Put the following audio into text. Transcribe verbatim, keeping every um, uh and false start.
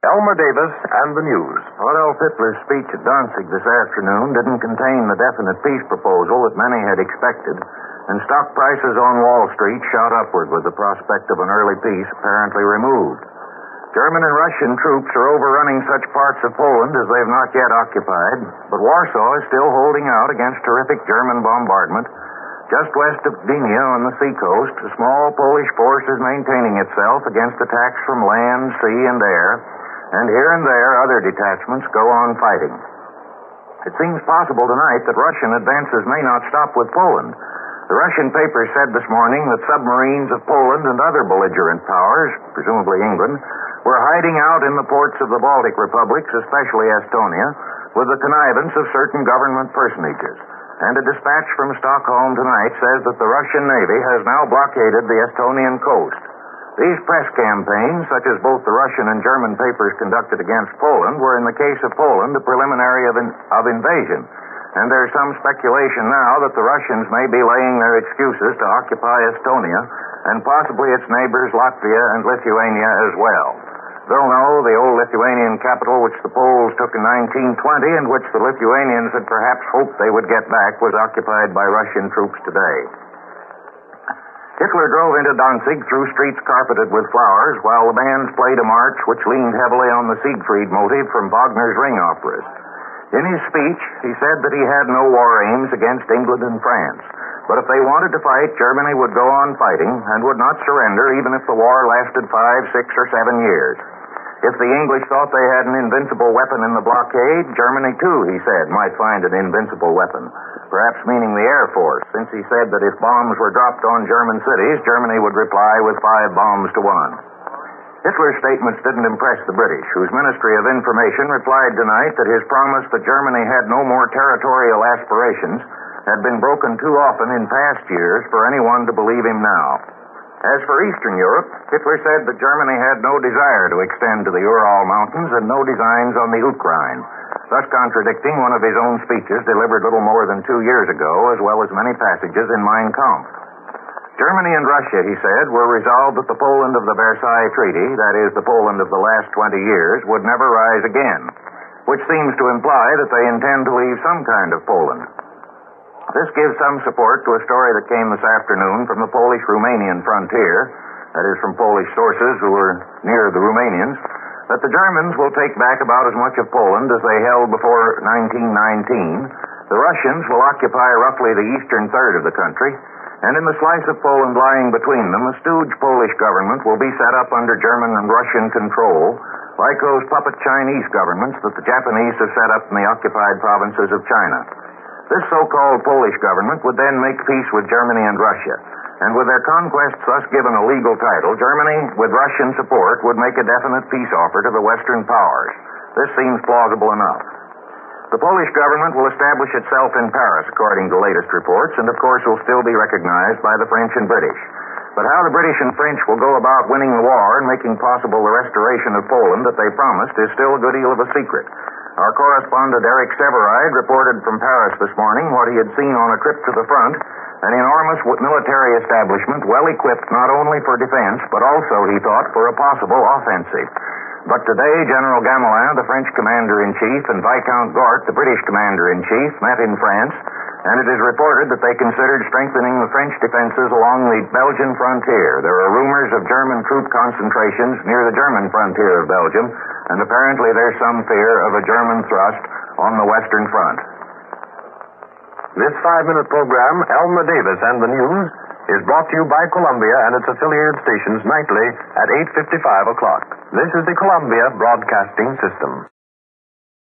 Elmer Davis and the news. Adolf Hitler's speech at Danzig this afternoon didn't contain the definite peace proposal that many had expected, and stock prices on Wall Street shot upward with the prospect of an early peace apparently removed. German and Russian troops are overrunning such parts of Poland as they've not yet occupied, but Warsaw is still holding out against terrific German bombardment. Just west of Gdynia on the seacoast, a small Polish force is maintaining itself against attacks from land, sea, and air, and here and there other detachments go on fighting. It seems possible tonight that Russian advances may not stop with Poland. The Russian papers said this morning that submarines of Poland and other belligerent powers, presumably England, were hiding out in the ports of the Baltic republics, especially Estonia, with the connivance of certain government personages. And a dispatch from Stockholm tonight says that the Russian Navy has now blockaded the Estonian coast. These press campaigns, such as both the Russian and German papers conducted against Poland, were in the case of Poland a preliminary of, in, of invasion. And there's some speculation now that the Russians may be laying their excuses to occupy Estonia and possibly its neighbors Latvia and Lithuania as well. Vilno, the old Lithuanian capital which the Poles took in nineteen twenty and which the Lithuanians had perhaps hoped they would get back, was occupied by Russian troops today. Hitler drove into Danzig through streets carpeted with flowers while the bands played a march which leaned heavily on the Siegfried motive from Wagner's ring operas. In his speech, he said that he had no war aims against England and France, but if they wanted to fight, Germany would go on fighting and would not surrender even if the war lasted five, six, or seven years. If the English thought they had an invincible weapon in the blockade, Germany, too, he said, might find an invincible weapon, perhaps meaning the Air Force, since he said that if bombs were dropped on German cities, Germany would reply with five bombs to one. Hitler's statements didn't impress the British, whose Ministry of Information replied tonight that his promise that Germany had no more territorial aspirations had been broken too often in past years for anyone to believe him now. As for Eastern Europe, Hitler said that Germany had no desire to extend to the Ural Mountains and no designs on the Ukraine, thus contradicting one of his own speeches delivered little more than two years ago, as well as many passages in Mein Kampf. Germany and Russia, he said, were resolved that the Poland of the Versailles Treaty, that is, the Poland of the last twenty years, would never rise again, which seems to imply that they intend to leave some kind of Poland. This gives some support to a story that came this afternoon from the Polish-Romanian frontier, that is, from Polish sources who were near the Romanians, that the Germans will take back about as much of Poland as they held before nineteen nineteen. The Russians will occupy roughly the eastern third of the country, and in the slice of Poland lying between them, a stooge Polish government will be set up under German and Russian control, like those puppet Chinese governments that the Japanese have set up in the occupied provinces of China. This so-called Polish government would then make peace with Germany and Russia, and with their conquests thus given a legal title, Germany, with Russian support, would make a definite peace offer to the Western powers. This seems plausible enough. The Polish government will establish itself in Paris, according to latest reports, and of course will still be recognized by the French and British. But how the British and French will go about winning the war and making possible the restoration of Poland that they promised is still a good deal of a secret. Our correspondent Eric Severide reported from Paris this morning what he had seen on a trip to the front, an enormous military establishment well equipped not only for defense, but also, he thought, for a possible offensive. But today, General Gamelin, the French commander-in-chief, and Viscount Gort, the British commander-in-chief, met in France, and it is reported that they considered strengthening the French defenses along the Belgian frontier. There are rumors of German troop concentrations near the German frontier of Belgium, and apparently there's some fear of a German thrust on the Western Front. This five-minute program, Elmer Davis and the News, is brought to you by Columbia and its affiliated stations nightly at eight fifty-five o'clock. This is the Columbia Broadcasting System.